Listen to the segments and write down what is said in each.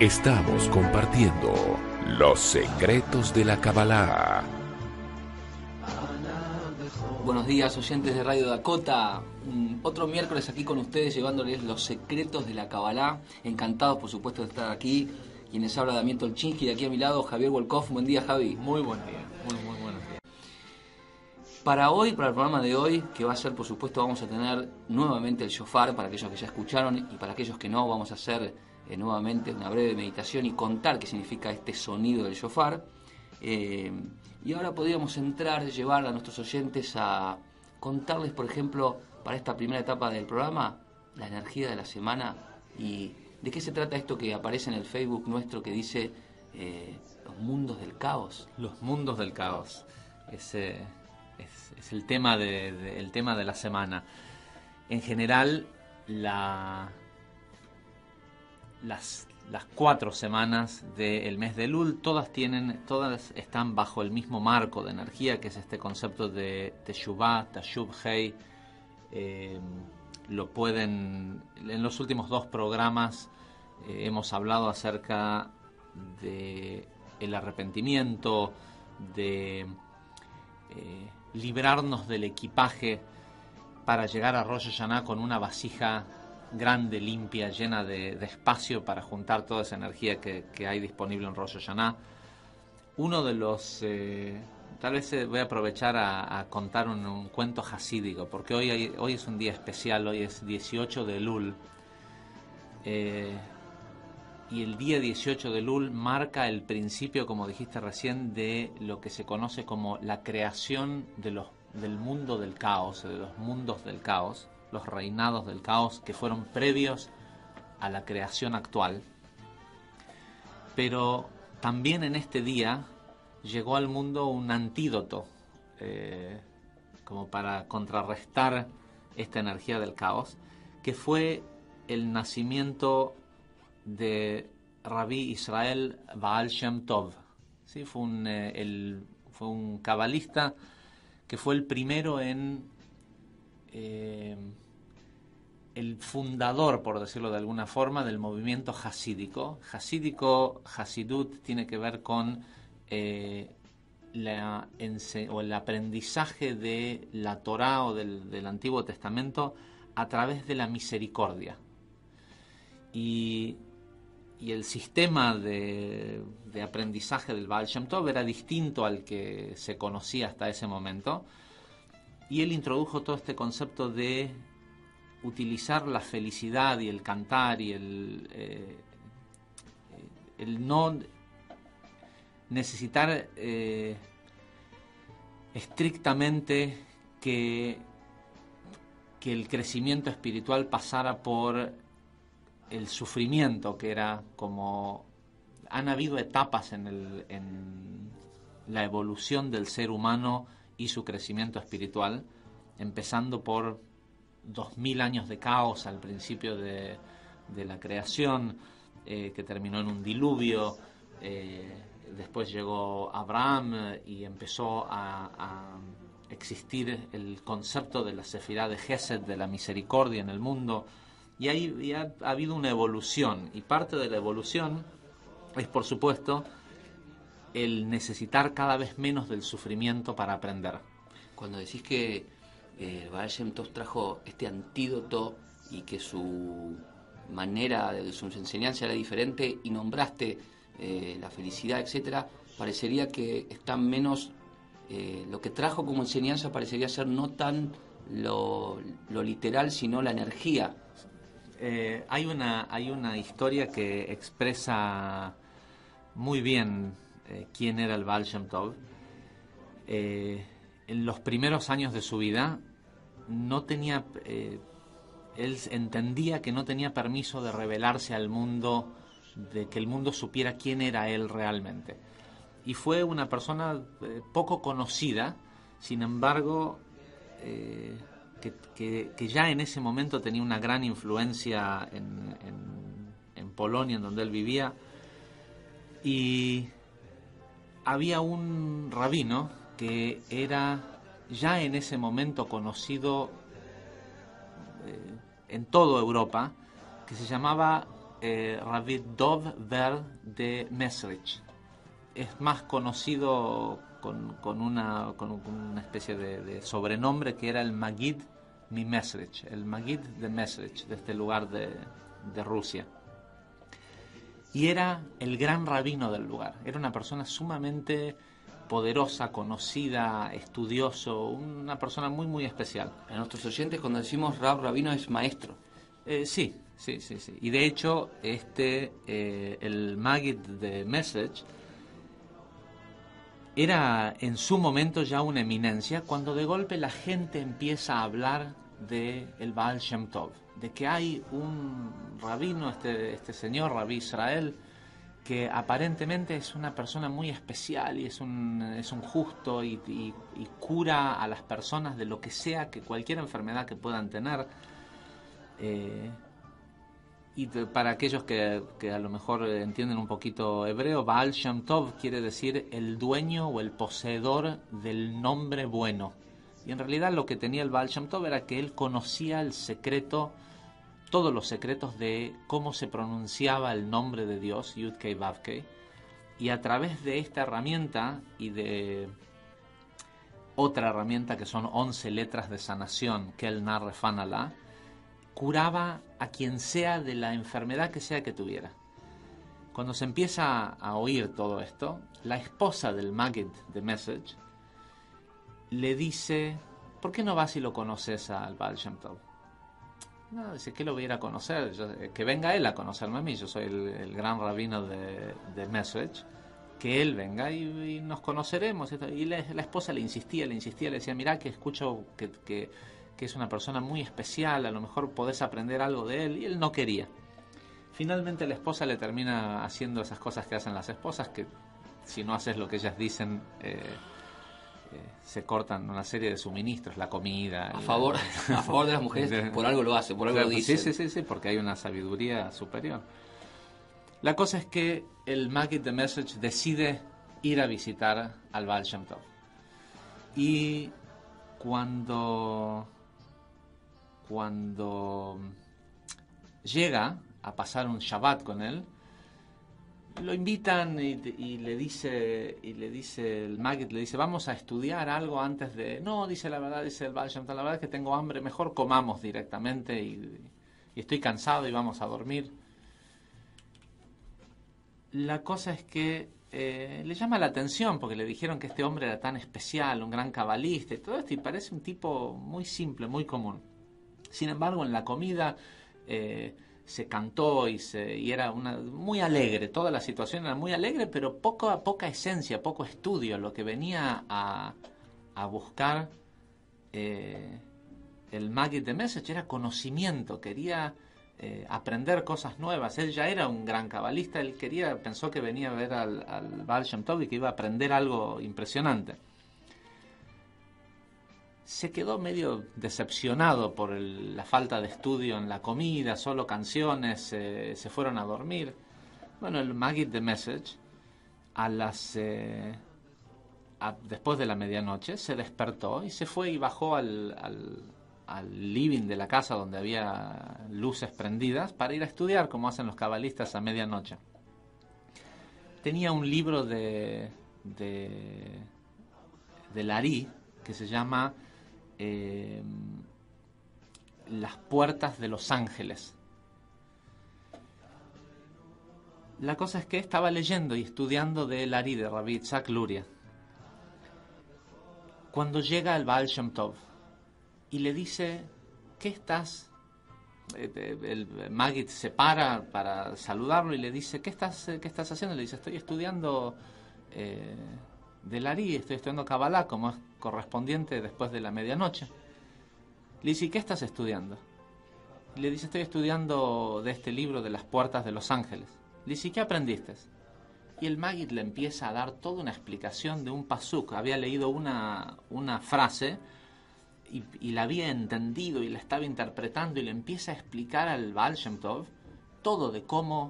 Estamos compartiendo los secretos de la Kabbalah. Buenos días, oyentes de Radio Dakota. Otro miércoles aquí con ustedes llevándoles los secretos de la Kabbalah. Encantados, por supuesto, de estar aquí. Quienes habla Damián Tolchinsky, de aquí a mi lado Javier Wolkoff. Buen día, Javi. Muy buen día, muy buenos días. Para hoy, para el programa de hoy, que va a ser, por supuesto, vamos a tener nuevamente el shofar, para aquellos que ya escucharon, y para aquellos que no, vamos a hacer nuevamente una breve meditación y contar qué significa este sonido del shofar. Y ahora podríamos llevar a nuestros oyentes a contarles, por ejemplo, para esta primera etapa del programa, la energía de la semana y de qué se trata esto que aparece en el Facebook nuestro que dice los mundos del caos. Los mundos del caos. Es el tema el tema de la semana. En general, las 4 semanas del mes de Elul, todas están bajo el mismo marco de energía, que es este concepto de Teshuvah, Tashuv Hei. En los últimos 2 programas hemos hablado acerca de el arrepentimiento, de librarnos del equipaje para llegar a Rosh Hashanah con una vasija grande, limpia, llena de espacio para juntar toda esa energía que hay disponible en Rosh Hashanah. Uno de los... tal vez voy a aprovechar a contar un cuento jasídico, porque hoy es un día especial, hoy es 18 de Elul. Y el día 18 de Elul marca el principio, como dijiste recién, de lo que se conoce como la creación del mundo del caos, de los mundos del caos, los reinados del caos que fueron previos a la creación actual. Pero también en este día llegó al mundo un antídoto, como para contrarrestar esta energía del caos, que fue el nacimiento de Rabbi Israel Baal Shem Tov. ¿Sí? Fue un cabalista que fue el primero en... el fundador, por decirlo de alguna forma, del movimiento hasídico. Hasidut tiene que ver con el aprendizaje de la Torá o del Antiguo Testamento a través de la misericordia. Y el sistema de aprendizaje del Baal Shem Tov era distinto al que se conocía hasta ese momento. Y él introdujo todo este concepto de utilizar la felicidad y el cantar y el no necesitar estrictamente que el crecimiento espiritual pasara por el sufrimiento, que era como... Han habido etapas en la evolución del ser humano y su crecimiento espiritual, empezando por 2000 años de caos al principio de la creación, que terminó en un diluvio. Después llegó Abraham y empezó a existir el concepto de la sefirá de Gesed, de la misericordia en el mundo. Y ahí ha habido una evolución, y parte de la evolución es, por supuesto, el necesitar cada vez menos del sufrimiento para aprender. Cuando decís que el Baal Shem Tov trajo este antídoto y que su manera de su enseñanza era diferente y nombraste la felicidad, etcétera, parecería que está menos... lo que trajo como enseñanza parecería ser no tan lo literal, sino la energía. Hay una historia que expresa muy bien quién era el Baal Shem Tov. En los primeros años de su vida no tenía, él entendía que no tenía permiso de revelarse al mundo, de que el mundo supiera quién era él realmente. Y fue una persona poco conocida, sin embargo, que ya en ese momento tenía una gran influencia en Polonia, en donde él vivía. Y había un rabino que era ya en ese momento conocido en toda Europa, que se llamaba Rabbi Dov Ber de Mesrich. Es más conocido con una especie de sobrenombre que era el Magid mi Mesrich, el Magid de Mesrich, de este lugar de Rusia. Y era el gran rabino del lugar. Era una persona sumamente poderosa, conocida, estudioso, una persona muy, muy especial. A nuestros oyentes, cuando decimos rabino, es maestro. Sí. Y de hecho, el Magid de Mesrich era en su momento ya una eminencia, cuando de golpe la gente empieza a hablar de el Baal Shem Tov, de que hay un rabino, este señor, Rabbi Israel, que aparentemente es una persona muy especial y es un justo y cura a las personas de lo que sea, que cualquier enfermedad que puedan tener. Para aquellos que a lo mejor entienden un poquito hebreo, Baal Shem Tov quiere decir el dueño o el poseedor del nombre bueno. Y en realidad lo que tenía el Baal Shem Tov era que él conocía el secreto, todos los secretos de cómo se pronunciaba el nombre de Dios, Yud-Kei Vav-Kei, y a través de esta herramienta y de otra herramienta que son 11 letras de sanación, Kel Nar Refan Alá, curaba a quien sea de la enfermedad que sea que tuviera. Cuando se empieza a oír todo esto, la esposa del Magid de Mesrich le dice: ¿por qué no vas y lo conoces al Baal Shem Tov? No, dice, ¿qué lo voy a ir a conocer? Que venga él a conocerme a mí, yo soy el gran rabino de Mesrich, que él venga y nos conoceremos. Y la esposa le insistía, le decía, mirá que escucho que es una persona muy especial, a lo mejor podés aprender algo de él, y él no quería. Finalmente la esposa le termina haciendo esas cosas que hacen las esposas, que si no haces lo que ellas dicen, se cortan una serie de suministros, la comida. A favor de las mujeres, por algo lo hace, por algo lo dice. Sí, porque hay una sabiduría superior. La cosa es que el Magid de Mesrich decide ir a visitar al Baal Shem Tov. Y cuando llega a pasar un Shabbat con él, lo invitan y le dice el Magid, le dice, vamos a estudiar algo antes de... No, dice la verdad, dice el Baal Shem Tov, la verdad es que tengo hambre, mejor comamos directamente y estoy cansado y vamos a dormir. La cosa es que le llama la atención porque le dijeron que este hombre era tan especial, un gran cabalista y todo esto, y parece un tipo muy simple, muy común. Sin embargo, en la comida se cantó y era muy alegre, toda la situación era muy alegre, pero poca esencia, poco estudio. Lo que venía a buscar el Magid de Mesrich era conocimiento, quería aprender cosas nuevas. Él ya era un gran cabalista, él pensó que venía a ver al Baal Shem Tov y que iba a aprender algo impresionante. Se quedó medio decepcionado por la falta de estudio en la comida, solo canciones, se fueron a dormir. Bueno, el Magid de Mesrich, después de la medianoche, se despertó y se fue y bajó al living de la casa donde había luces prendidas para ir a estudiar, como hacen los cabalistas a medianoche. Tenía un libro de Lari que se llama Las puertas de los ángeles. La cosa es que estaba leyendo y estudiando de Lari, de Rabbi Itzhak Luria, cuando llega el Baal Shem Tov y le dice, ¿qué estás? El Magid se para saludarlo y le dice, ¿qué estás haciendo? Le dice, estoy estudiando de Lari, estoy estudiando Kabbalah, como es correspondiente después de la medianoche. Le dice, ¿y qué estás estudiando? Y le dice, estoy estudiando de este libro de las puertas de los ángeles. Le dice, ¿y qué aprendiste? Y el Magid le empieza a dar toda una explicación de un pasuk. Había leído una frase y la había entendido y la estaba interpretando, y le empieza a explicar al Baal Shem Tov todo de cómo,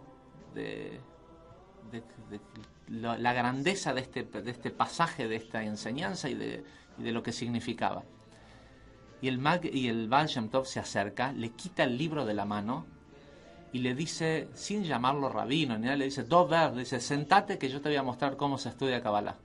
la grandeza de este pasaje, de esta enseñanza y de lo que significaba. Y el Baal Shem Tov se acerca, le quita el libro de la mano y le dice, sin llamarlo rabino, ni nada, le dice, Dover, le dice, sentate que yo te voy a mostrar cómo se estudia Kabbalah.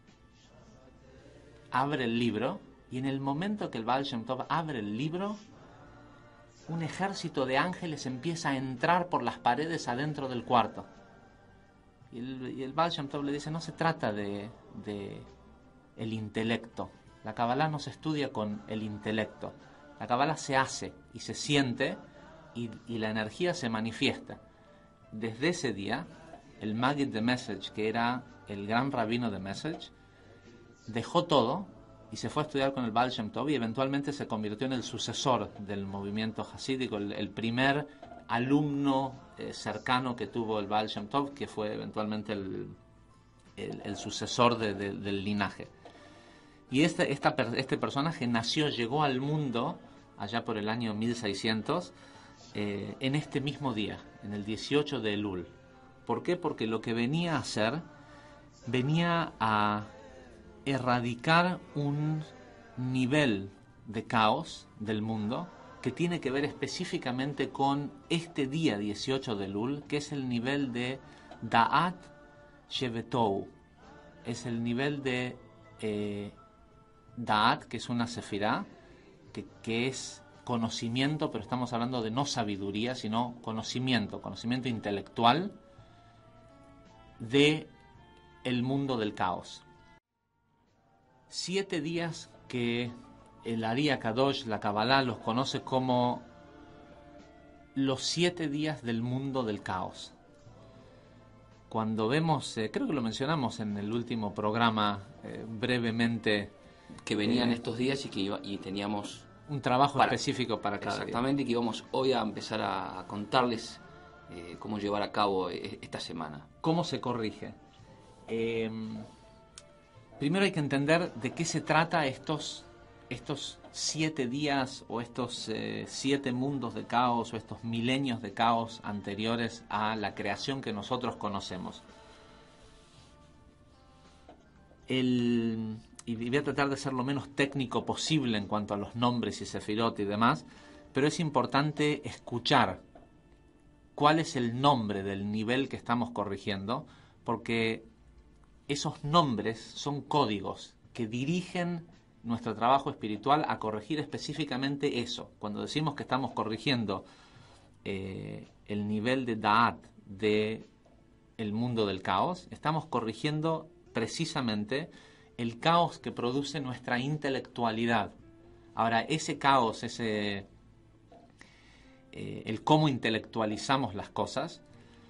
Abre el libro, y en el momento que el Baal Shem Tov abre el libro, un ejército de ángeles empieza a entrar por las paredes adentro del cuarto. Y el Baal Shem Tov le dice, no se trata de el intelecto. La Kabbalah no se estudia con el intelecto. La Kabbalah se hace y se siente y la energía se manifiesta. Desde ese día, el Maggid de Message, que era el gran rabino de Message, dejó todo y se fue a estudiar con el Baal Shem Tov y eventualmente se convirtió en el sucesor del movimiento hasídico, el primer alumno cercano que tuvo el Baal Shem Tov, que fue eventualmente el sucesor del linaje. Y este personaje llegó al mundo allá por el año 1600, en este mismo día, en el 18 de Elul. ¿Por qué? Porque lo que venía a hacer, venía a erradicar un nivel de caos del mundo que tiene que ver específicamente con este día 18 de Elul, que es el nivel de Da'at Shevetou. Es el nivel de Da'at, que es una sefirá, que es conocimiento, pero estamos hablando de no sabiduría, sino conocimiento intelectual de el mundo del caos. 7 días que el Ari Kadosh, la Kabbalah, los conoce como los 7 días del mundo del caos. Cuando vemos, creo que lo mencionamos en el último programa brevemente, que venían estos días y teníamos un trabajo específico para cada día. Exactamente, que íbamos hoy a empezar a contarles cómo llevar a cabo esta semana. ¿Cómo se corrige? Primero hay que entender de qué se trata estos 7 días o estos 7 mundos de caos o estos milenios de caos anteriores a la creación que nosotros conocemos. Y voy a tratar de ser lo menos técnico posible en cuanto a los nombres y sefirot y demás, pero es importante escuchar cuál es el nombre del nivel que estamos corrigiendo, porque esos nombres son códigos que dirigen nuestro trabajo espiritual a corregir específicamente eso. Cuando decimos que estamos corrigiendo el nivel de Da'at de el mundo del caos, estamos corrigiendo precisamente el caos que produce nuestra intelectualidad. Ahora, ese caos, el cómo intelectualizamos las cosas,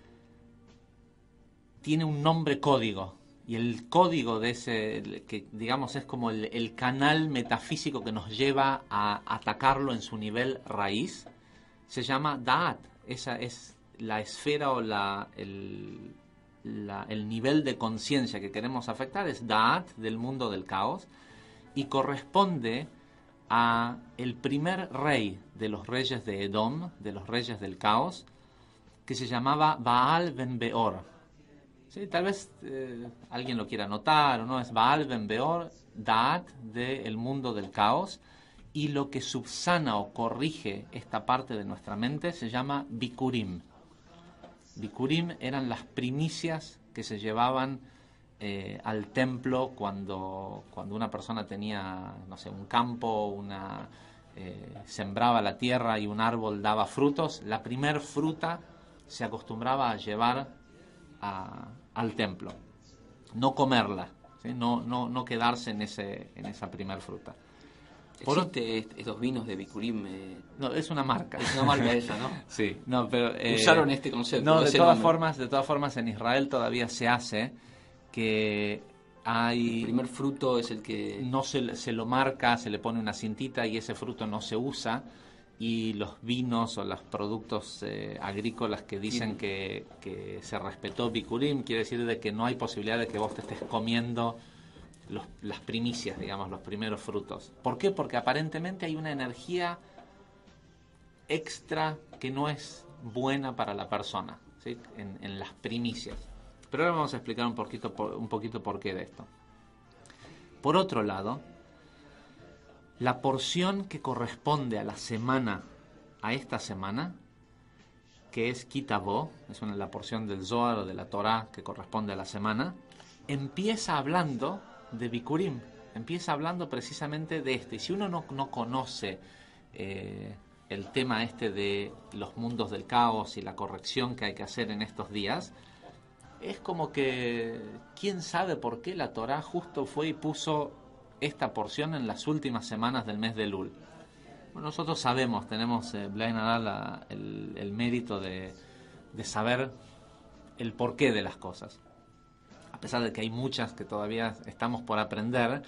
tiene un nombre código. Y el código de ese, que digamos es como el canal metafísico que nos lleva a atacarlo en su nivel raíz, se llama Da'at. Esa es la esfera o el nivel de conciencia que queremos afectar, es Da'at del mundo del caos, y corresponde a el primer rey de los reyes de Edom, de los reyes del caos, que se llamaba Baal ben Beor. Sí, tal vez alguien lo quiera anotar o no, es Baal ben Beor, Da'at del mundo del caos, y lo que subsana o corrige esta parte de nuestra mente se llama Bikurim. Bikurim eran las primicias que se llevaban al templo cuando una persona tenía, no sé, un campo, sembraba la tierra y un árbol daba frutos. La primer fruta se acostumbraba a llevar al templo, no comerla, ¿sí? no quedarse en esa primer fruta. ¿Existe estos vinos de Bikurim? No, es una marca. Es una marca esa, ¿no? Sí, no, pero usaron este concepto. No, de todas formas en Israel todavía se hace que hay... El primer fruto es el que... No se lo marca, se le pone una cintita y ese fruto no se usa, y los vinos o los productos agrícolas que dicen que se respetó Bikurim, quiere decir de que no hay posibilidad de que vos te estés comiendo las primicias, digamos, los primeros frutos. ¿Por qué? Porque aparentemente hay una energía extra que no es buena para la persona, ¿sí? en las primicias. Pero ahora vamos a explicar un poquito por qué de esto. Por otro lado, la porción que corresponde a esta semana, que es Kitabó, es la porción del Zohar o de la Torá que corresponde a la semana, empieza hablando de Bikurim, empieza hablando precisamente de esto. Y si uno no conoce el tema este de los mundos del caos y la corrección que hay que hacer en estos días, es como que quién sabe por qué la Torá justo fue y puso esta porción en las últimas semanas del mes de Elul. Bueno, nosotros sabemos, tenemos, Bla Nadal, el mérito de saber el porqué de las cosas. A pesar de que hay muchas que todavía estamos por aprender,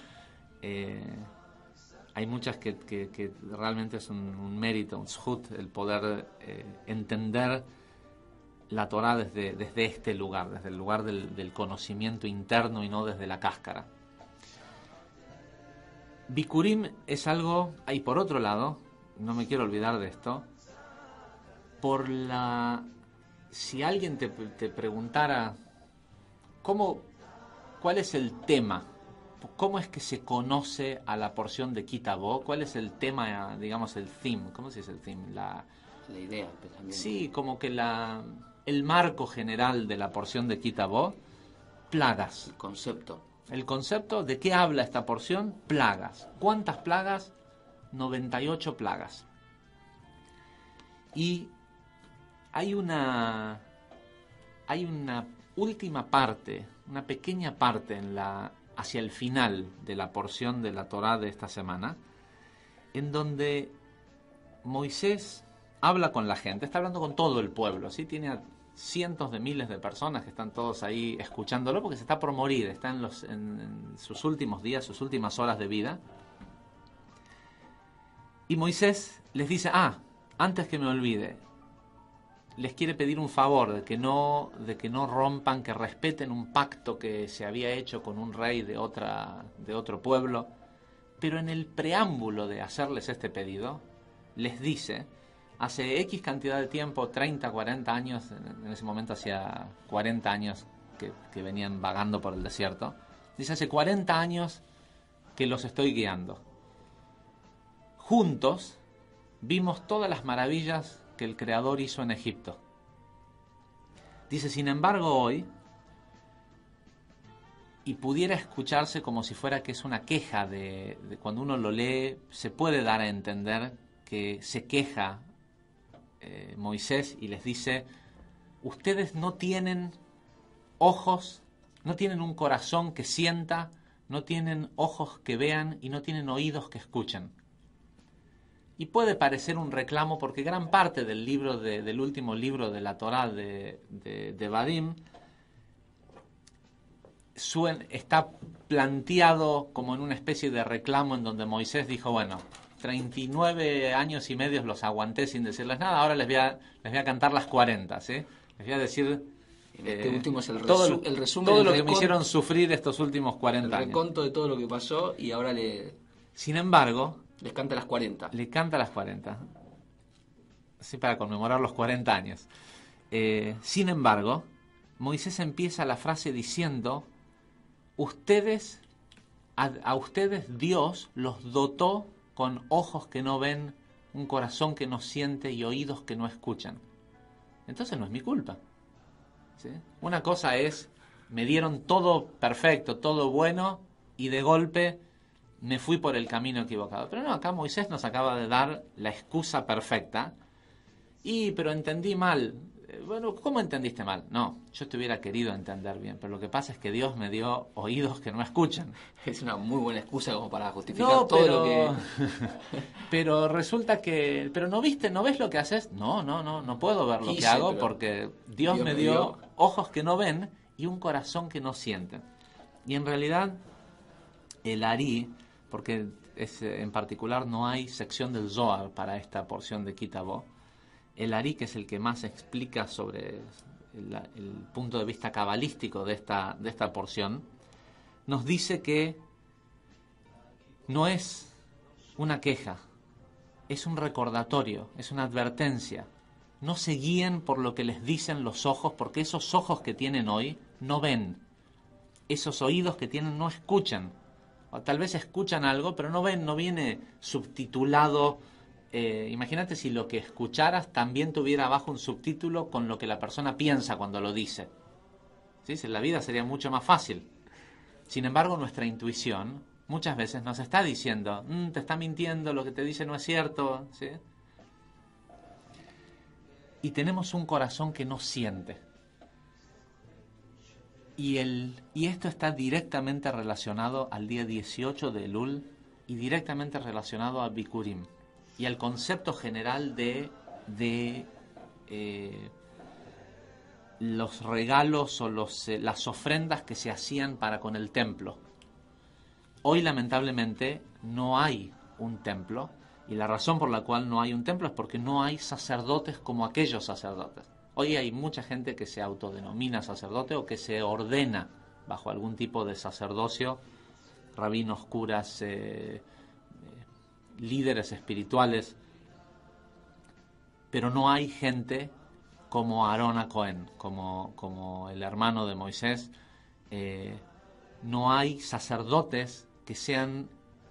hay muchas que realmente es un mérito, un zhut, el poder entender la Torá desde este lugar, desde el lugar del conocimiento interno y no desde la cáscara. Bikurim es algo, y por otro lado, no me quiero olvidar de esto, si alguien te preguntara cuál es el tema, cómo es que se conoce a la porción de Kitabó, cuál es el tema, digamos el theme, ¿cómo se dice el theme? La idea, el pensamiento. Sí, como que el marco general de la porción de Kitabó, plagas. El concepto de qué habla esta porción, plagas. ¿Cuántas plagas? 98 plagas. Y hay una última parte, una pequeña parte hacia el final de la porción de la Torá de esta semana, en donde Moisés habla con la gente, está hablando con todo el pueblo, ¿sí? Tiene a cientos de miles de personas que están todos ahí escuchándolo porque se está por morir, está en sus últimos días, sus últimas horas de vida. Y Moisés les dice, antes que me olvide, les quiere pedir un favor de que no rompan, que respeten un pacto que se había hecho con un rey de otro pueblo. Pero en el preámbulo de hacerles este pedido, les dice, hace X cantidad de tiempo, 30, 40 años, en ese momento hacía 40 años que venían vagando por el desierto, dice, hace 40 años que los estoy guiando. Juntos vimos todas las maravillas que el Creador hizo en Egipto. Dice, sin embargo, hoy, y pudiera escucharse como si fuera que es una queja de cuando uno lo lee, se puede dar a entender que se queja Moisés y les dice, ustedes no tienen ojos, no tienen un corazón que sienta, no tienen ojos que vean y no tienen oídos que escuchen. Y puede parecer un reclamo porque gran parte del libro del último libro de la Torá de Vadim está planteado como en una especie de reclamo en donde Moisés dijo, bueno, 39 años y medio los aguanté sin decirles nada, ahora les voy a cantar las 40, ¿sí? Les voy a decir este último es el resumen, todo lo que me hicieron sufrir estos últimos 40 años. El reconto de todo lo que pasó y ahora sin embargo, les canta las 40. Le canta las 40. Sí, para conmemorar los 40 años. Sin embargo, Moisés empieza la frase diciendo, a ustedes Dios los dotó con ojos que no ven, un corazón que no siente y oídos que no escuchan. Entonces no es mi culpa. ¿Sí? Una cosa es, me dieron todo perfecto, todo bueno, y de golpe me fui por el camino equivocado. Pero no, acá Moisés nos acaba de dar la excusa perfecta. Pero entendí mal. Bueno, ¿cómo entendiste mal? No, yo te hubiera querido entender bien, pero lo que pasa es que Dios me dio oídos que no escuchan. Es una muy buena excusa como para justificar todo lo que... Pero resulta que... ¿Pero no ves lo que haces? No puedo ver lo que hago porque Dios me dio ojos que no ven y un corazón que no siente. Y en realidad, el Ari, porque en particular no hay sección del Zohar para esta porción de Kitabó, el Ari, que es el que más explica sobre el punto de vista cabalístico de esta porción, nos dice que no es una queja, es un recordatorio, es una advertencia. No se guíen por lo que les dicen los ojos, porque esos ojos que tienen hoy no ven. Esos oídos que tienen no escuchan. O tal vez escuchan algo, pero no ven, no viene subtitulado imagínate si lo que escucharas también tuviera abajo un subtítulo con lo que la persona piensa cuando lo dice. ¿Sí? La vida sería mucho más fácil. Sin embargo, nuestra intuición muchas veces nos está diciendo, te está mintiendo, lo que te dice no es cierto. ¿Sí? Y tenemos un corazón que no siente. Y esto está directamente relacionado al día 18 de Elul y directamente relacionado a Bikurim y al concepto general de los regalos o las ofrendas que se hacían para con el templo. Hoy lamentablemente no hay un templo, y la razón por la cual no hay un templo es porque no hay sacerdotes como aquellos sacerdotes. Hoy hay mucha gente que se autodenomina sacerdote o que se ordena bajo algún tipo de sacerdocio, rabinos, curas, líderes espirituales, pero no hay gente como Aarón a Cohen, como el hermano de Moisés. No hay sacerdotes que sean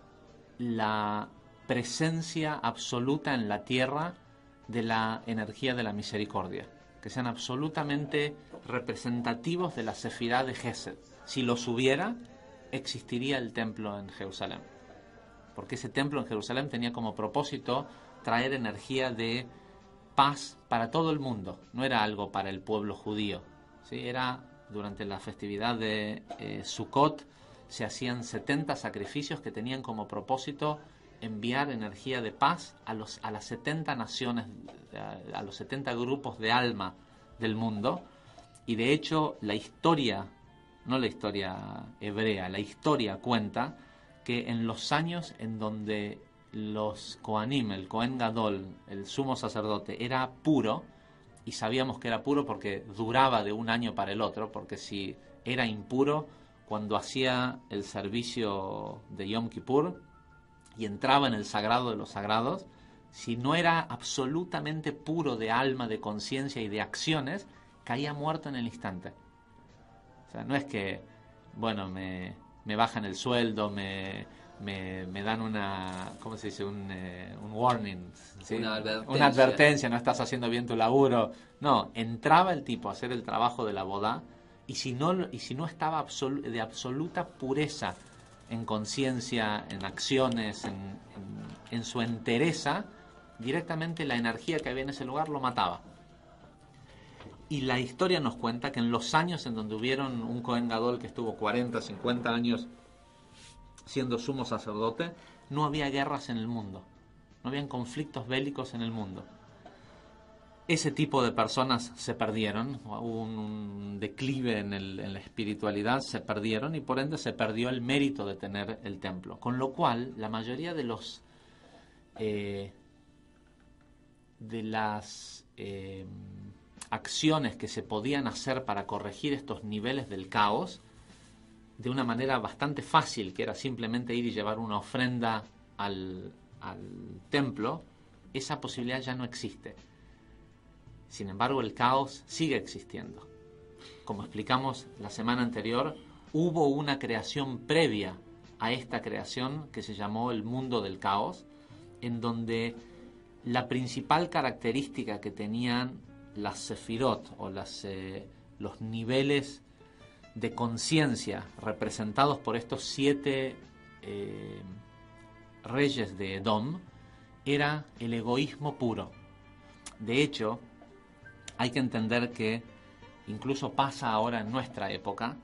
la presencia absoluta en la tierra de la energía de la misericordia, que sean absolutamente representativos de la sefirá de Gesed. Si los hubiera, existiría el templo en Jerusalén, porque ese templo en Jerusalén tenía como propósito traer energía de paz para todo el mundo, no era algo para el pueblo judío, ¿sí? Era durante la festividad de Sukkot, se hacían 70 sacrificios que tenían como propósito enviar energía de paz a las 70 naciones, a los 70 grupos de alma del mundo. Y de hecho la historia, no la historia hebrea, la historia cuenta que en los años en donde los Kohanim, el Kohen Gadol, el sumo sacerdote, era puro, y sabíamos que era puro porque duraba de un año para el otro, porque si era impuro, cuando hacía el servicio de Yom Kippur y entraba en el sagrado de los sagrados, si no era absolutamente puro de alma, de conciencia y de acciones, caía muerto en el instante. O sea, no es que, bueno, me bajan el sueldo, me dan una, ¿cómo se dice? Un warning, ¿sí? Una advertencia, no estás haciendo bien tu laburo. No, entraba el tipo a hacer el trabajo de la boda, y si no estaba de absoluta pureza en conciencia, en acciones, en su entereza, directamente la energía que había en ese lugar lo mataba. Y la historia nos cuenta que en los años en donde hubieron un Kohen Gadol que estuvo 40, 50 años siendo sumo sacerdote, no había guerras en el mundo, no habían conflictos bélicos en el mundo. Ese tipo de personas se perdieron, hubo un declive en la espiritualidad, se perdieron, y por ende se perdió el mérito de tener el templo. Con lo cual, la mayoría de las acciones que se podían hacer para corregir estos niveles del caos, de una manera bastante fácil, que era simplemente ir y llevar una ofrenda al templo, esa posibilidad ya no existe. Sin embargo, el caos sigue existiendo. Como explicamos la semana anterior, hubo una creación previa a esta creación que se llamó el mundo del caos, en donde la principal característica que tenían las sefirot o los niveles de conciencia representados por estos 7 reyes de Edom era el egoísmo puro. De hecho, hay que entender que incluso pasa ahora en nuestra época,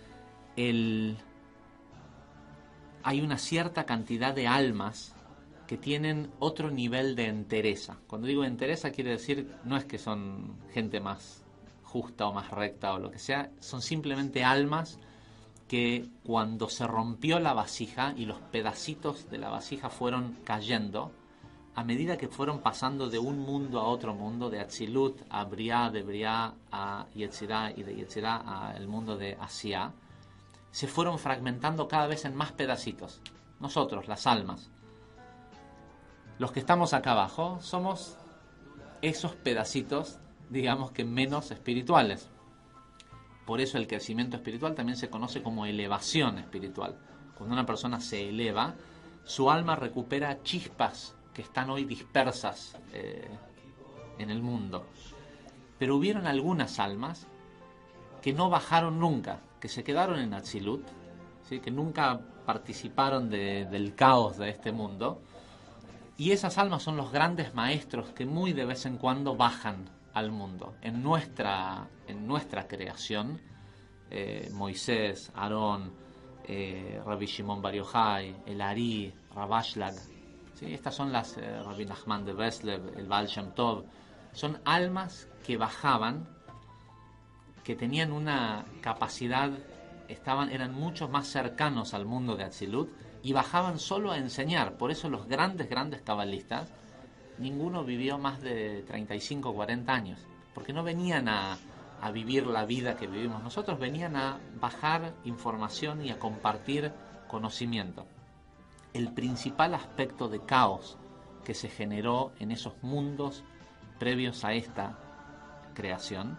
hay una cierta cantidad de almas que tienen otro nivel de entereza. Cuando digo entereza quiere decir, no es que son gente más justa o más recta o lo que sea, son simplemente almas que cuando se rompió la vasija y los pedacitos de la vasija fueron cayendo, a medida que fueron pasando de un mundo a otro mundo, de Atzilut a Briá, de Briá a Yetzirá y de Yetzirá a el mundo de Asiá, se fueron fragmentando cada vez en más pedacitos. Nosotros, las almas, los que estamos acá abajo, somos esos pedacitos, digamos que menos espirituales. Por eso el crecimiento espiritual también se conoce como elevación espiritual. Cuando una persona se eleva, su alma recupera chispas que están hoy dispersas en el mundo. Pero hubieron algunas almas que no bajaron nunca, que se quedaron en Atzilut, ¿sí? Que nunca participaron del caos de este mundo. Y esas almas son los grandes maestros que muy de vez en cuando bajan al mundo. En nuestra creación, Moisés, Aarón, Rabbi Shimon Bar Yochai, el Ari, Rabashlag, ¿sí? Estas son las Rabbi Nachman de Breslev, el Baal Shem Tov. Son almas que bajaban, que tenían una capacidad, eran mucho más cercanos al mundo de Atzilut y bajaban solo a enseñar. Por eso los grandes cabalistas, ninguno vivió más de 35 o 40 años, porque no venían a vivir la vida que vivimos nosotros, venían a bajar información y a compartir conocimiento. El principal aspecto de caos que se generó en esos mundos previos a esta creación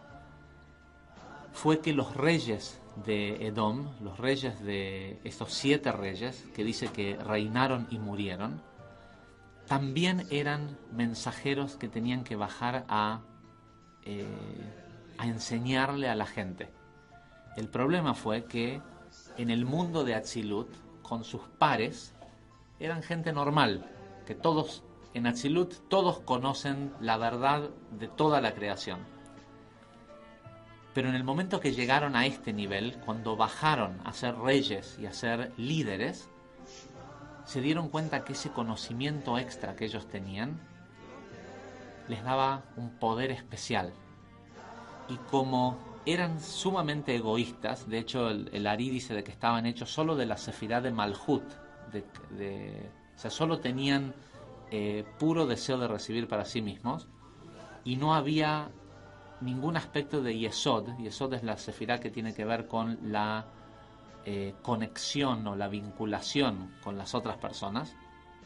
fue que los reyes de Edom, los reyes de estos 7 reyes que dice que reinaron y murieron, también eran mensajeros que tenían que bajar a enseñarle a la gente. El problema fue que en el mundo de Atzilut, con sus pares, eran gente normal, que todos en Atzilut todos conocen la verdad de toda la creación. Pero en el momento que llegaron a este nivel, cuando bajaron a ser reyes y a ser líderes, se dieron cuenta que ese conocimiento extra que ellos tenían les daba un poder especial. Y como eran sumamente egoístas, de hecho el Ari dice de que estaban hechos solo de la sefirá de Malhut, o sea, solo tenían puro deseo de recibir para sí mismos, y no había ningún aspecto de Yesod. Yesod es la sefirá que tiene que ver con la conexión o la vinculación con las otras personas.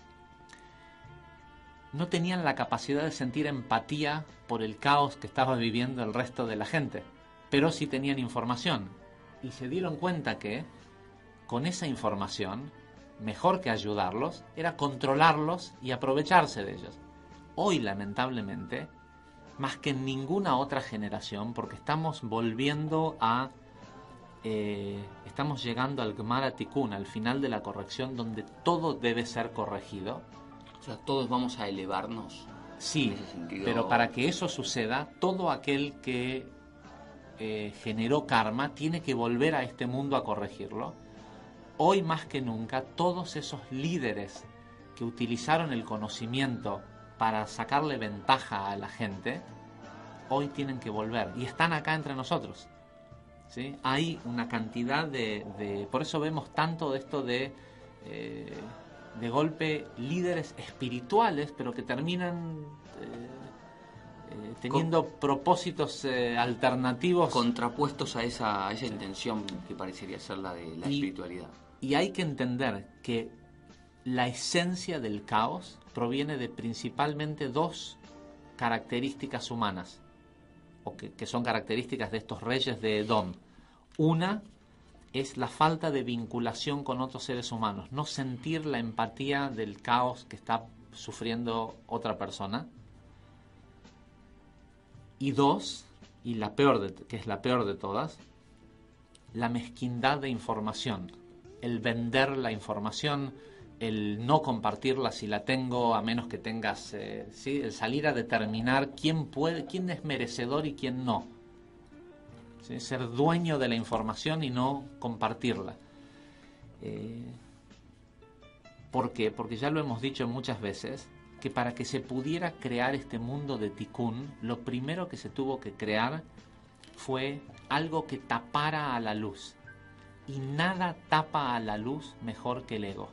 No tenían la capacidad de sentir empatía por el caos que estaba viviendo el resto de la gente, pero sí tenían información, y se dieron cuenta que con esa información, mejor que ayudarlos, era controlarlos y aprovecharse de ellos. Hoy, lamentablemente, más que en ninguna otra generación, porque estamos volviendo estamos llegando al Gemara HaTikun, al final de la corrección, donde todo debe ser corregido. O sea, todos vamos a elevarnos. Sí, pero para que eso suceda, todo aquel que generó karma tiene que volver a este mundo a corregirlo. Hoy más que nunca, todos esos líderes que utilizaron el conocimiento para sacarle ventaja a la gente, hoy tienen que volver y están acá entre nosotros, ¿sí? Hay una cantidad por eso vemos tanto de esto de golpe líderes espirituales, pero que terminan teniendo propósitos alternativos, contrapuestos a esa intención que parecería ser la de la espiritualidad. Y hay que entender que la esencia del caos proviene de principalmente 2 características humanas, o que son características de estos reyes de Edom. Una es la falta de vinculación con otros seres humanos, no sentir la empatía del caos que está sufriendo otra persona. Y 2, y que es la peor de todas, la mezquindad de información, el vender la información, el no compartirla si la tengo, a menos que tengas, ¿sí? El salir a determinar quién es merecedor y quién no, ¿sí? Ser dueño de la información y no compartirla. ¿Por qué? Porque ya lo hemos dicho muchas veces, que para que se pudiera crear este mundo de Tikkun, lo primero que se tuvo que crear fue algo que tapara a la luz. Y nada tapa a la luz mejor que el ego.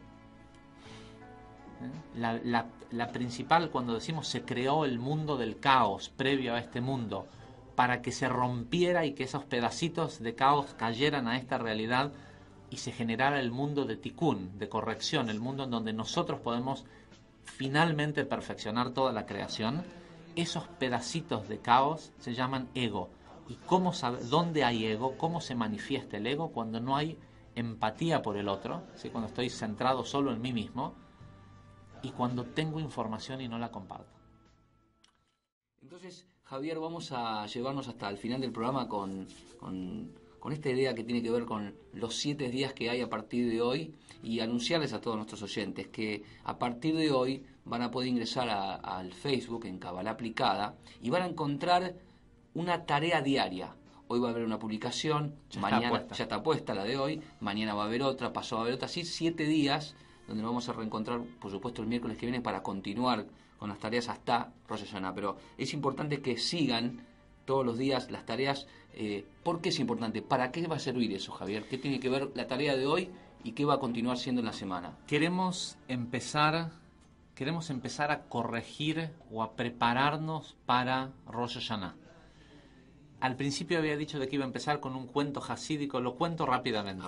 La principal, cuando decimos se creó el mundo del caos previo a este mundo, para que se rompiera y que esos pedacitos de caos cayeran a esta realidad y se generara el mundo de Tikkun, de corrección, el mundo en donde nosotros podemos finalmente perfeccionar toda la creación. Esos pedacitos de caos se llaman ego. ¿Y cómo dónde hay ego? ¿Cómo se manifiesta el ego? Cuando no hay empatía por el otro, ¿sí? Cuando estoy centrado solo en mí mismo. y cuando tengo información y no la comparto. Entonces, Javier, vamos a llevarnos hasta el final del programa con esta idea que tiene que ver con los 7 días que hay a partir de hoy y anunciarles a todos nuestros oyentes que a partir de hoy van a poder ingresar al Facebook en Kabbalah Aplicada y van a encontrar una tarea diaria. Hoy va a haber una publicación, mañana ya está puesta la de hoy, mañana va a haber otra, pasó va a haber otra, así 7 días donde nos vamos a reencontrar, por supuesto, el miércoles que viene para continuar con las tareas hasta Rosh Hashanah. Pero es importante que sigan todos los días las tareas. ¿Por qué es importante? ¿Para qué va a servir eso, Javier? ¿Qué tiene que ver la tarea de hoy y qué va a continuar siendo en la semana? Queremos empezar a corregir o a prepararnos para Rosh Hashanah. Al principio había dicho de que iba a empezar con un cuento jasídico, lo cuento rápidamente.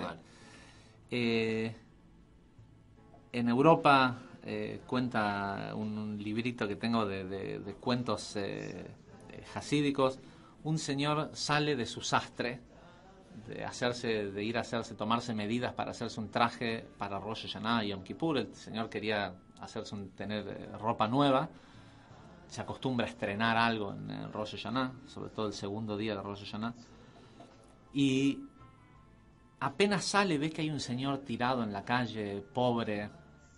En Europa cuenta un librito que tengo de cuentos jasídicos. Un señor sale de su sastre, tomarse medidas para hacerse un traje para Rosh Hashanah y Yom Kippur. El señor quería tener ropa nueva. Se acostumbra a estrenar algo en Rosh Hashanah, sobre todo el segundo día de Rosh Hashanah. Y apenas sale, ve que hay un señor tirado en la calle, pobre,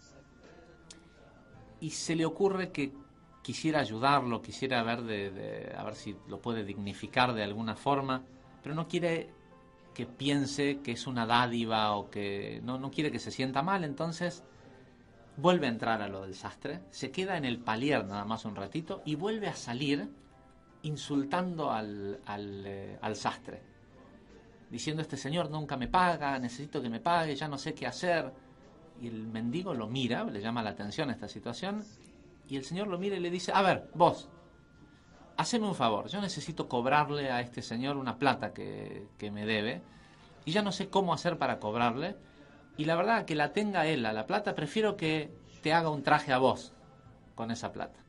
y se le ocurre que quisiera ayudarlo, quisiera ver a ver si lo puede dignificar de alguna forma, pero no quiere que piense que es una dádiva o que no quiere que se sienta mal. Entonces vuelve a entrar a lo del sastre, se queda en el palier nada más un ratito y vuelve a salir insultando al sastre, diciendo: este señor nunca me paga, necesito que me pague, ya no sé qué hacer. Y el mendigo lo mira, le llama la atención esta situación, y el señor lo mira y le dice: a ver, vos, haceme un favor, yo necesito cobrarle a este señor una plata que me debe, y ya no sé cómo hacer para cobrarle, y la verdad que la tenga él a la plata, prefiero que te haga un traje a vos con esa plata.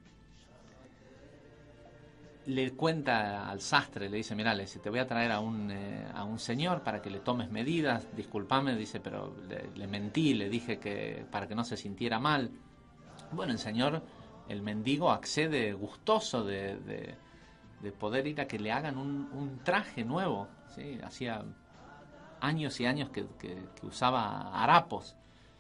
Le cuenta al sastre, le dice: mirá, te voy a traer a un señor para que le tomes medidas, discúlpame, dice, pero le mentí, le dije que para que no se sintiera mal. Bueno, el mendigo accede gustoso de poder ir a que le hagan un traje nuevo, ¿sí? Hacía años y años que usaba harapos.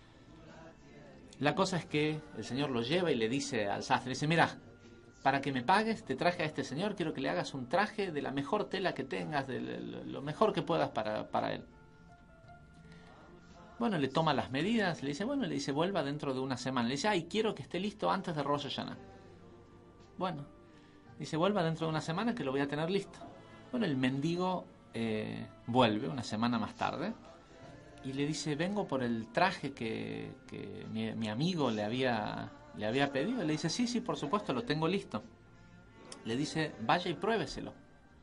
La cosa es que el señor lo lleva y le dice al sastre, le dice: mira, para que me pagues, te traje a este señor, quiero que le hagas un traje de la mejor tela que tengas, de lo mejor que puedas para él. Bueno, le toma las medidas, le dice, vuelva dentro de una semana. Le dice: quiero que esté listo antes de Rosh Hashanah. Bueno, dice, vuelva dentro de una semana que lo voy a tener listo. Bueno, el mendigo vuelve una semana más tarde y le dice: vengo por el traje que mi amigo le había pedido. Le dice: sí, por supuesto, lo tengo listo. Le dice: vaya y pruébeselo.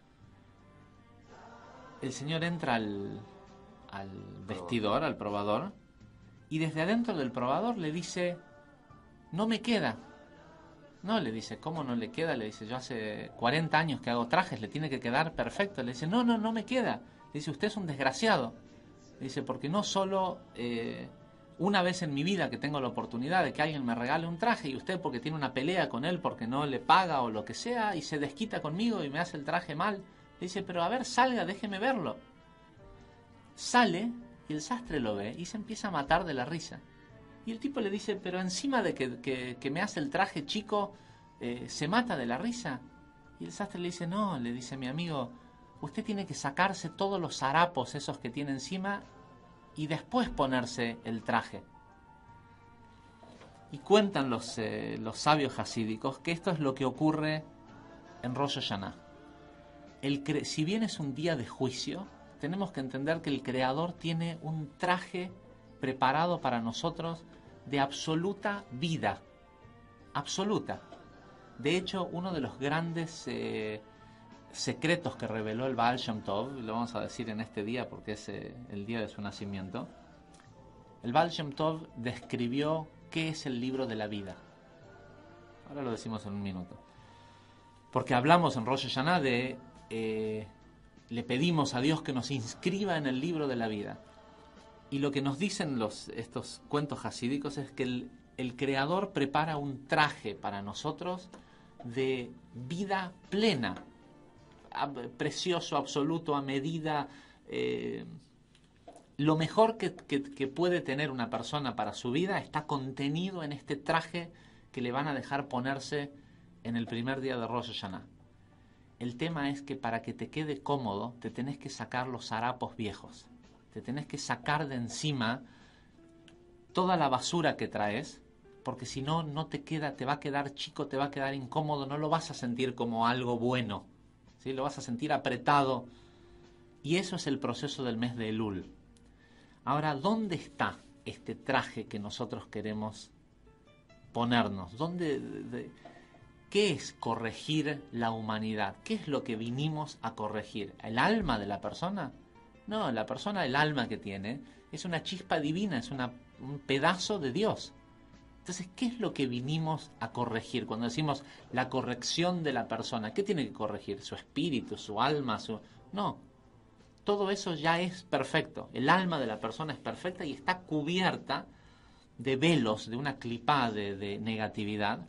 El señor entra al vestidor, al probador, y desde adentro del probador le dice: no me queda. No, le dice: ¿cómo no le queda? Le dice: yo hace 40 años que hago trajes, le tiene que quedar perfecto. Le dice: no me queda. Le dice: usted es un desgraciado. Le dice: porque no solo una vez en mi vida que tengo la oportunidad de que alguien me regale un traje, y usted, porque tiene una pelea con él porque no le paga o lo que sea, y se desquita conmigo y me hace el traje mal. Le dice: pero a ver, salga, déjeme verlo. Sale y el sastre lo ve y se empieza a matar de la risa. Y el tipo le dice: pero encima de que me hace el traje chico, ¿se mata de la risa? Y el sastre le dice: no, le dice: mi amigo, usted tiene que sacarse todos los harapos esos que tiene encima y después ponerse el traje. Y cuentan los sabios jasídicos que esto es lo que ocurre en Rosh Hashanah. Si bien es un día de juicio, tenemos que entender que el Creador tiene un traje preparado para nosotros de absoluta vida. Absoluta. De hecho, uno de los grandes secretos que reveló el Baal Shem Tov, lo vamos a decir en este día porque es el día de su nacimiento. El Baal Shem Tov describió qué es el libro de la vida. Ahora lo decimos en un minuto. Porque hablamos en Rosh Hashanah le pedimos a Dios que nos inscriba en el libro de la vida. Y lo que nos dicen estos cuentos jasídicos es que el Creador prepara un traje para nosotros de vida plena, precioso, absoluto, a medida, lo mejor que puede tener una persona para su vida está contenido en este traje que le van a dejar ponerse en el primer día de Rosh Hashanah. El tema es que para que te quede cómodo te tenés que sacar los harapos viejos, te tenés que sacar de encima toda la basura que traes, porque si no, no te queda, te va a quedar chico, te va a quedar incómodo, no lo vas a sentir como algo bueno, ¿sí? Lo vas a sentir apretado. Y eso es el proceso del mes de Elul. Ahora, ¿dónde está este traje que nosotros queremos ponernos? ¿Qué es corregir la humanidad? ¿Qué es lo que vinimos a corregir? ¿El alma de la persona? No, la persona, el alma que tiene, es una chispa divina, es un pedazo de Dios. Entonces, ¿qué es lo que vinimos a corregir? Cuando decimos la corrección de la persona, ¿qué tiene que corregir? ¿Su espíritu, su alma? No, todo eso ya es perfecto. El alma de la persona es perfecta y está cubierta de velos, de una clipá de negatividad.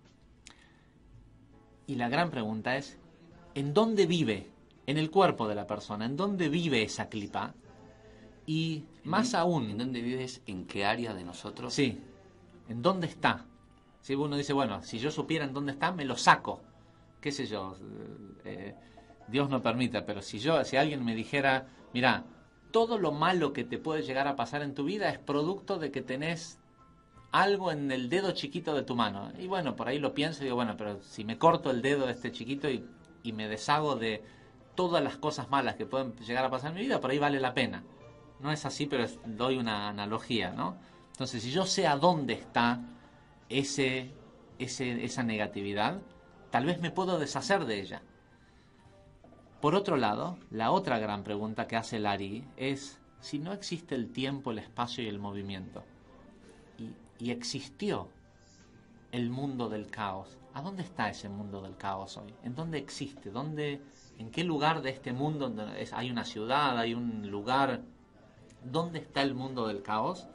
Y la gran pregunta es, ¿en dónde vive? En el cuerpo de la persona. ¿En dónde vive esa clipá? Y más aún... ¿En dónde vives? ¿En qué área de nosotros? Sí. ¿En dónde está? Si uno dice, bueno, si yo supiera en dónde está, me lo saco. ¿Qué sé yo? Dios no permita, pero si alguien me dijera, mira, todo lo malo que te puede llegar a pasar en tu vida es producto de que tenés algo en el dedo chiquito de tu mano. Y bueno, por ahí lo pienso y digo, bueno, pero si me corto el dedo de este chiquito y me deshago de todas las cosas malas que pueden llegar a pasar en mi vida, por ahí vale la pena. No es así, pero doy una analogía, ¿no? Entonces, si yo sé a dónde está esa negatividad, tal vez me puedo deshacer de ella. Por otro lado, la otra gran pregunta que hace el Ari es, si no existe el tiempo, el espacio y el movimiento, y existió el mundo del caos, ¿a dónde está ese mundo del caos hoy? ¿En dónde existe? ¿En qué lugar de este mundo hay una ciudad, hay un lugar? ¿Dónde está el mundo del caos?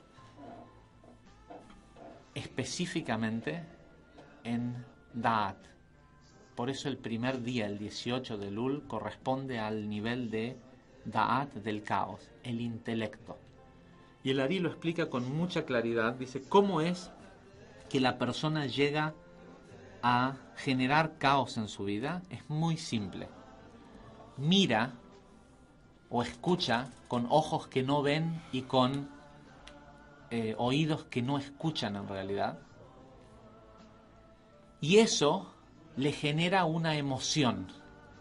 Específicamente en Da'at. Por eso el primer día, el 18 de Elul, corresponde al nivel de Da'at del caos, el intelecto. Y el Ari lo explica con mucha claridad. Dice, ¿cómo es que la persona llega a generar caos en su vida? Es muy simple. Mira o escucha con ojos que no ven y con oídos que no escuchan en realidad. Y eso le genera una emoción.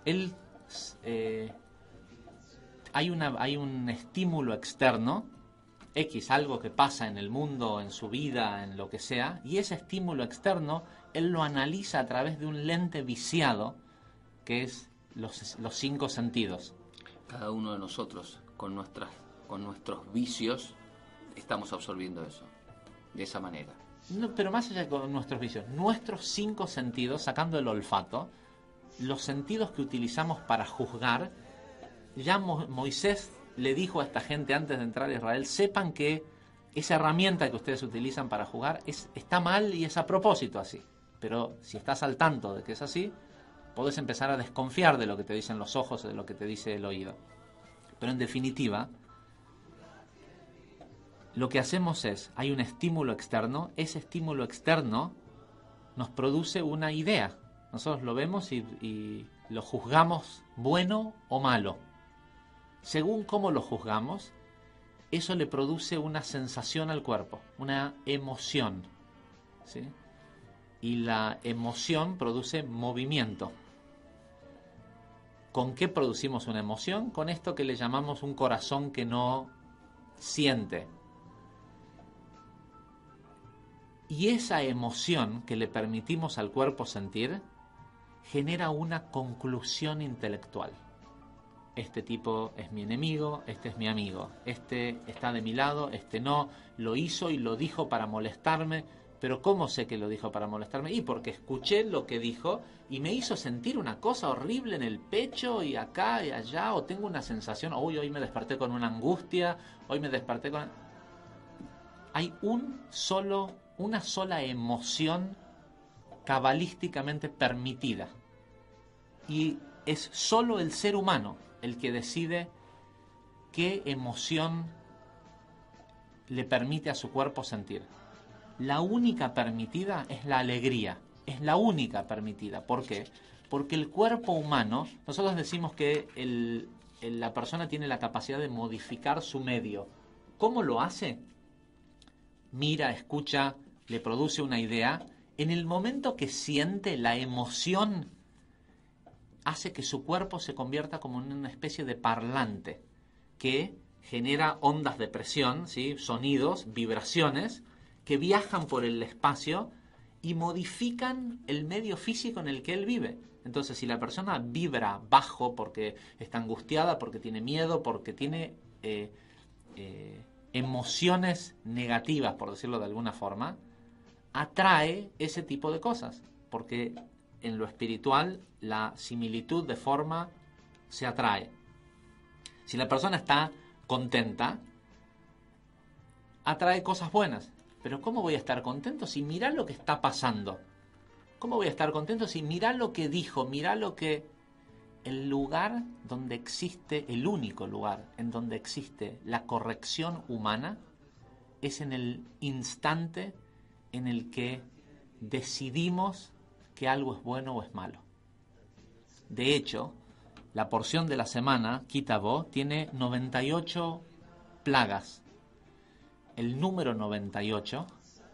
Hay un estímulo externo, algo que pasa en el mundo, en su vida, en lo que sea, y ese estímulo externo, él lo analiza a través de un lente viciado, que es los 5 sentidos. Cada uno de nosotros, con nuestros vicios, estamos absorbiendo eso, de esa manera. No, pero más allá de nuestros vicios, nuestros 5 sentidos, sacando el olfato, los sentidos que utilizamos para juzgar, ya Moisés le dijo a esta gente antes de entrar a Israel, sepan que esa herramienta que ustedes utilizan para juzgar está mal y es a propósito así. Pero si estás al tanto de que es así, podés empezar a desconfiar de lo que te dicen los ojos o de lo que te dice el oído. Pero en definitiva, lo que hacemos es, hay un estímulo externo, ese estímulo externo nos produce una idea. Nosotros lo vemos y lo juzgamos bueno o malo. Según cómo lo juzgamos, eso le produce una sensación al cuerpo, una emoción, ¿sí? Y la emoción produce movimiento. ¿Con qué producimos una emoción? Con esto que le llamamos un corazón que no siente. Y esa emoción que le permitimos al cuerpo sentir genera una conclusión intelectual. Este tipo es mi enemigo, este es mi amigo, este está de mi lado, este no, lo hizo y lo dijo para molestarme, pero ¿cómo sé que lo dijo para molestarme? Y porque escuché lo que dijo y me hizo sentir una cosa horrible en el pecho y acá y allá, o tengo una sensación, hoy me desperté con una angustia, hoy me desperté con... Hay un solo una sola emoción cabalísticamente permitida. Y es solo el ser humano el que decide qué emoción le permite a su cuerpo sentir. La única permitida es la alegría. Es la única permitida. ¿Por qué? Porque el cuerpo humano, nosotros decimos que la persona tiene la capacidad de modificar su medio. ¿Cómo lo hace? Mira, escucha, le produce una idea. En el momento que siente la emoción, hace que su cuerpo se convierta como en una especie de parlante que genera ondas de presión, ¿sí? Sonidos, vibraciones, que viajan por el espacio y modifican el medio físico en el que él vive. Entonces, si la persona vibra bajo porque está angustiada, porque tiene miedo, porque tiene emociones negativas, por decirlo de alguna forma, atrae ese tipo de cosas, porque en lo espiritual la similitud de forma se atrae. Si la persona está contenta, atrae cosas buenas. Pero ¿cómo voy a estar contento si mirá lo que está pasando? ¿Cómo voy a estar contento si mirá lo que dijo, mirá lo que... El lugar donde existe, el único lugar en donde existe la corrección humana, es en el instante en el que decidimos que algo es bueno o es malo. De hecho, la porción de la semana, Kitabo, tiene 98 plagas. El número 98,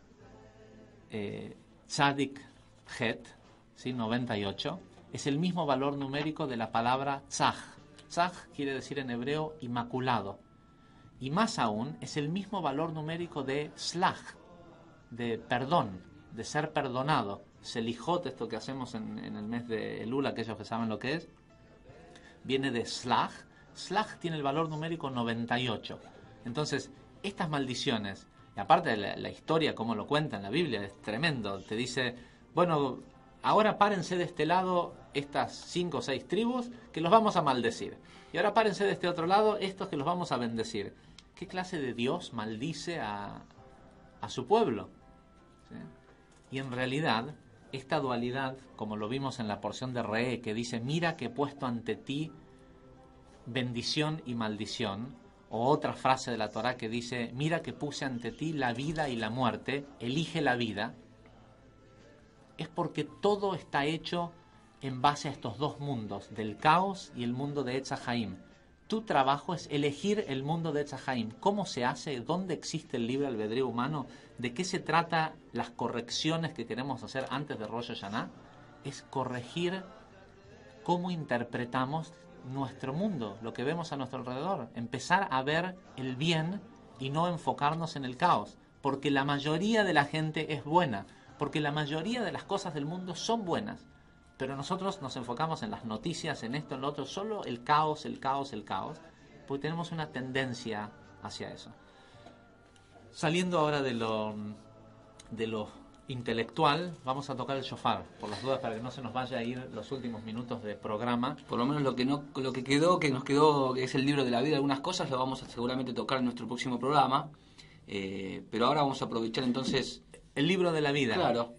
Tzadik Het, ¿sí? 98, es el mismo valor numérico de la palabra Tzaj. Tzaj quiere decir en hebreo inmaculado. Y más aún, es el mismo valor numérico de Slach, de perdón, de ser perdonado. Selijot, esto que hacemos en el mes de Elul, aquellos que saben lo que es, viene de Slach. Slach tiene el valor numérico 98. Entonces, estas maldiciones, y aparte de la historia, como lo cuenta en la Biblia, es tremendo. Te dice, bueno, ahora párense de este lado estas 5 o 6 tribus que los vamos a maldecir. Y ahora párense de este otro lado estos que los vamos a bendecir. ¿Qué clase de Dios maldice a su pueblo? ¿Sí? Y en realidad, esta dualidad, como lo vimos en la porción de Re'e, que dice, mira que he puesto ante ti bendición y maldición, o otra frase de la Torá que dice, mira que puse ante ti la vida y la muerte, elige la vida, es porque todo está hecho en base a estos dos mundos, del caos y el mundo de Etz HaChaim. Tu trabajo es elegir el mundo de Etz HaChaim. ¿Cómo se hace? ¿Dónde existe el libre albedrío humano? ¿De qué se trata las correcciones que queremos hacer antes de Rosh Hashanah? Es corregir cómo interpretamos nuestro mundo, lo que vemos a nuestro alrededor. Empezar a ver el bien y no enfocarnos en el caos. Porque la mayoría de la gente es buena. Porque la mayoría de las cosas del mundo son buenas. Pero nosotros nos enfocamos en las noticias, en esto, en lo otro, solo el caos, el caos, el caos, porque tenemos una tendencia hacia eso. Saliendo ahora de lo intelectual, vamos a tocar el shofar, por las dudas, para que no se nos vaya a ir los últimos minutos de programa. Por lo menos lo que nos quedó, que es el libro de la vida, algunas cosas lo vamos a seguramente tocar en nuestro próximo programa. Pero ahora vamos a aprovechar entonces... El libro de la vida. Claro.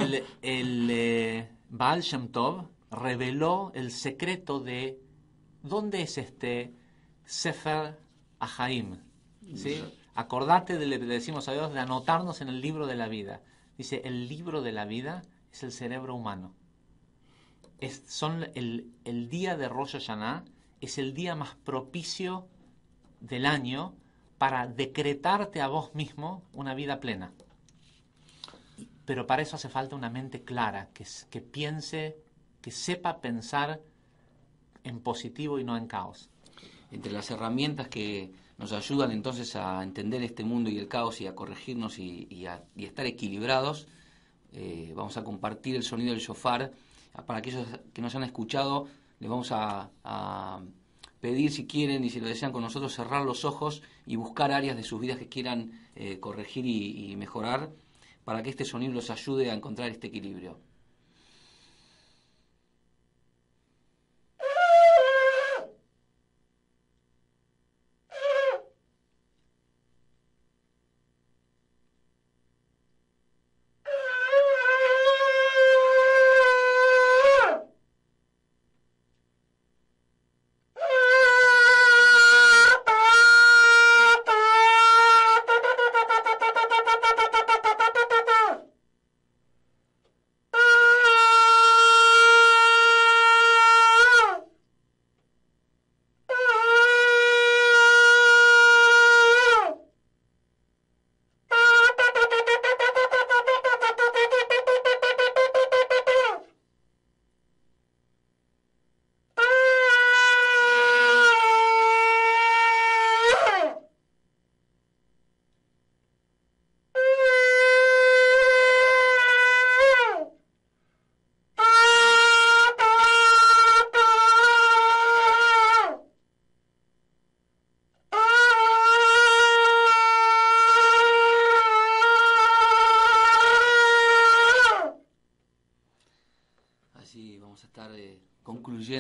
Baal Shem Tov reveló el secreto de dónde es este Sefer Ahaim. ¿Sí? Acordate, le decimos a Dios, de anotarnos en el libro de la vida. Dice, el libro de la vida es el cerebro humano. El día de Rosh Hashanah es el día más propicio del año para decretarte a vos mismo una vida plena. Pero para eso hace falta una mente clara, que piense, que sepa pensar en positivo y no en caos. Entre las herramientas que nos ayudan entonces a entender este mundo y el caos y a corregirnos y a estar equilibrados, vamos a compartir el sonido del shofar. Para aquellos que nos han escuchado, les vamos a pedir, si quieren y si lo desean con nosotros, cerrar los ojos y buscar áreas de sus vidas que quieran corregir y mejorar, para que este sonido los ayude a encontrar este equilibrio.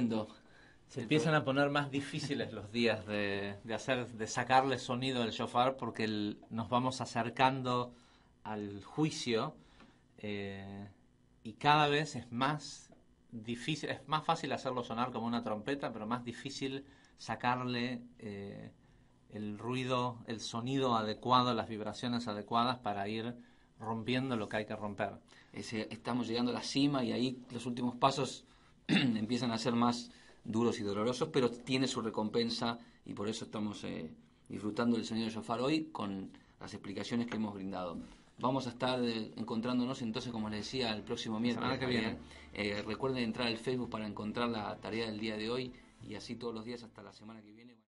tremendo. Se empiezan a poner más difíciles los días de sacarle sonido del shofar, porque nos vamos acercando al juicio, y cada vez es más difícil, es más fácil hacerlo sonar como una trompeta, pero más difícil sacarle el ruido, el sonido adecuado, las vibraciones adecuadas para ir rompiendo lo que hay que romper. Estamos llegando a la cima y ahí los últimos pasos empiezan a ser más duros y dolorosos, pero tiene su recompensa, y por eso estamos disfrutando del sonido del shofar hoy con las explicaciones que hemos brindado. Vamos a estar encontrándonos entonces, como les decía, el próximo miércoles. La semana que viene. Recuerden entrar al Facebook para encontrar la tarea del día de hoy, y así todos los días hasta la semana que viene.